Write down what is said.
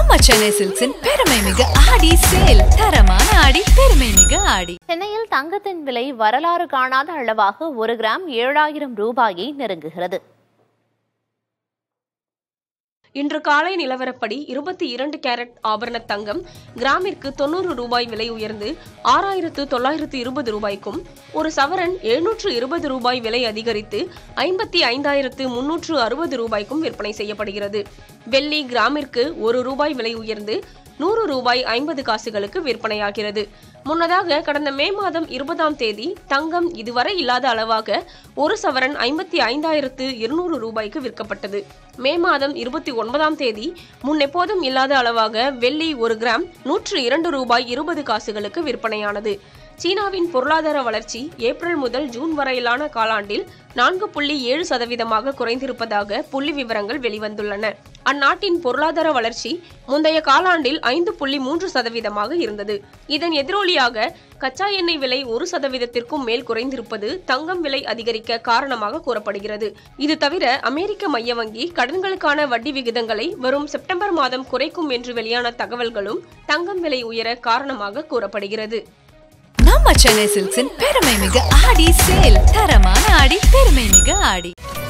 நம்ம சென்னை சில்க்ஸின் பெருமை மிகு ஆடி சேல். தரமான ஆடி, பெருமை மிகு ஆடி. சென்னையில் தங்கத்தின் விலை வரலாறு காணாத அளவாக 1 கிராம் 7000 ரூபாயை நெருங்குகிறது. இன்று காலை நிலவரப்படி 22 கேரட் ஆபரண தங்கம் கிராமிற்கு 90 ரூபாய் விலை உயர்ந்து 6920 ரூபாய்க்கும், ஒரு சவரன் 720 ரூபாய் விலை அதிகரித்து 55360 ரூபாய்க்கும் விற்பனை செய்யப்படுகிறது. வெள்ளி கிராமிற்கு 1 ரூபாய் விலை உயர்ந்து 100 ரூபாய் 50 காசுகளுக்கு விற்பனையாகிறது. முன்னதாக கடந்த மே மாதம் 20ஆம் தேதி தங்கம் இதுவரை இல்லாத அளவாக ஒரு சவரன் 55,200 ரூபாய்க்கு விற்கப்பட்டது. மே மாதம் 29ஆம் தேதி முன்னெப்போதும் இல்லாத அளவாக வெள்ளி 1 கிராம் 102 ரூபாய் 20 காசுகளுக்கு விற்பனையானது. சீனாவின் பொருளாதார வளர்ச்சி ஏப்ரல் முதல் ஜூன் வரையிலான காலாண்டில் 4.7% குறைந்திருப்பதாக புள்ளி விவரங்கள் வெளிவந்துள்ளன. அந்நாட்டின் பொருளாதார வளர்ச்சி முந்தைய காலாண்டில் 5.3% இருந்தது. இதன் எதிரொலியாக கச்சா எண்ணெய் விலை 1%க்கும் மேல் குறைந்திருப்பது தங்கம் விலை அதிகரிக்க காரணமாக கூறப்படுகிறது. இது தவிர அமெரிக்க மைய வங்கி கடன்களுக்கான வட்டி விகிதங்களை வரும் செப்டம்பர் மாதம் குறைக்கும் என்று வெளியான தகவல்களும் தங்கம் விலை உயர காரணமாக கூறப்படுகிறது. நம்ம சென்னை சில்க்ஸின் பெருமை மிகு ஆடி சேல். தரமான ஆடி, பெருமை மிகு ஆடி.